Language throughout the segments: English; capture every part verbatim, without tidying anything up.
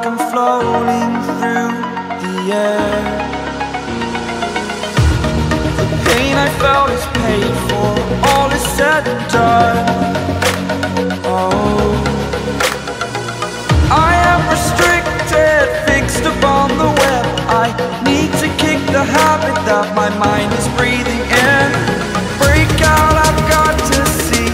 like I'm floating through the air. The pain I felt is paid for, all is said and done. Oh, I am restricted, fixed upon the web. I need to kick the habit that my mind is breathing in. Break out, I've got to see.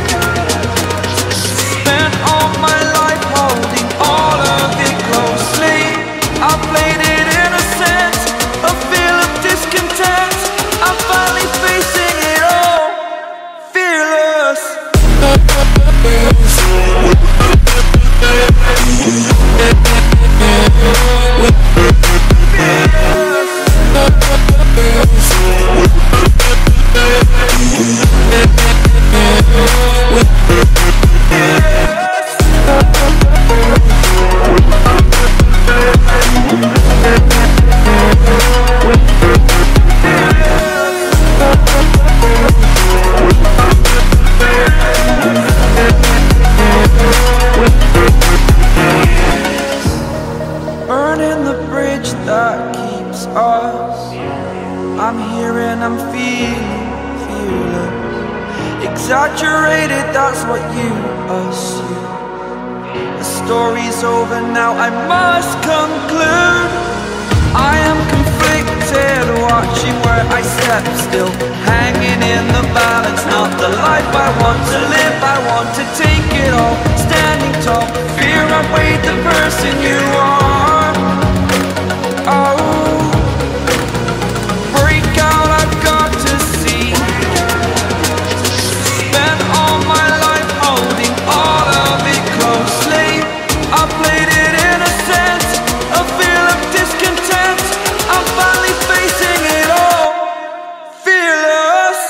Spent all my life holding all of it closely. I played it innocent, a feel of discontent. I'm finally facing it all, fearless. Burning the bridge that keeps us. I'm here and I'm feeling fearless. Exaggerated, that's what you assume. The story's over now, I must conclude. I am conflicted, watching where I step still, hanging in the balance. Not the life I want to live, I want to take it all. Standing tall, fear outweighed the person you are. Oh, break out, I've got to see. Spent all my life holding all of it closely. I played it innocent, a feel of discontent. I'm finally facing it all, fearless.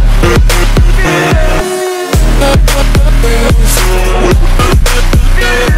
Fearless.